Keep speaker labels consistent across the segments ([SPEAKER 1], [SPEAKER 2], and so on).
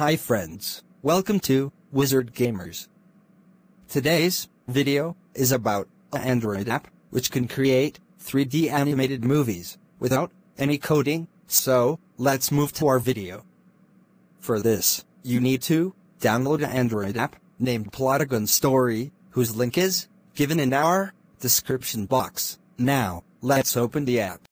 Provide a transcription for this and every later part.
[SPEAKER 1] Hi friends, welcome to Wizard Gamers. Today's video is about an Android app which can create 3D animated movies without any coding, so let's move to our video. For this, you need to download an Android app named Plotagon Story, whose link is given in our description box. Now, let's open the app.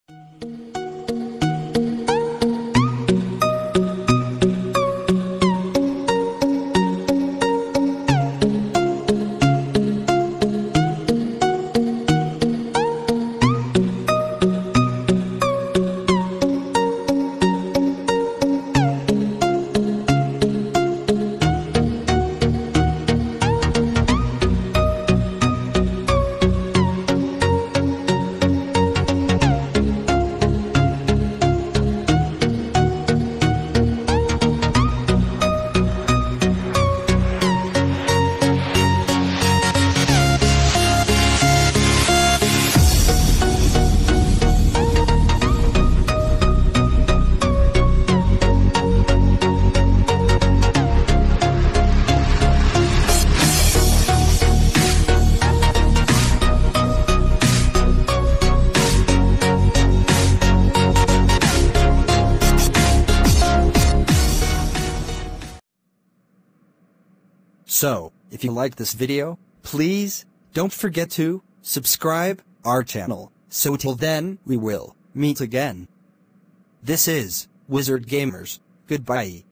[SPEAKER 1] So, if you like this video, please don't forget to subscribe our channel. So till then, we will meet again. This is Wizard Gamers. Goodbye.